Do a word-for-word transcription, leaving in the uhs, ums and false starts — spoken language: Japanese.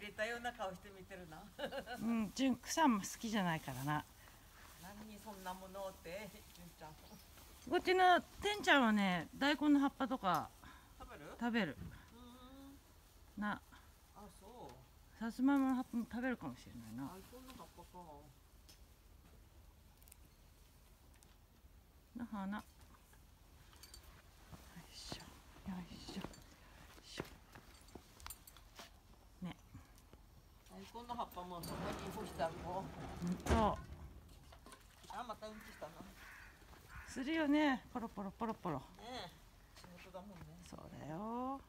呆れたような顔して見てるな。 うん、純草も好きじゃないからな。 何にそんなものって純ちゃん。 こっちのてんちゃんはね、大根の葉っぱとか食べる？ 食べる。 うーん。 な、 あ、そう。 さつまいもの葉っぱも食べるかもしれないな。 大根の葉っぱか。 の花。よいしょ、よいしょ。よいしょね。 大根の葉っぱもそこに干してある子。 ほんと。 あ、またうんちしたな。 するよね、ポロポロポロポロ。 ねえ、仕事だもんね。 そうだよ。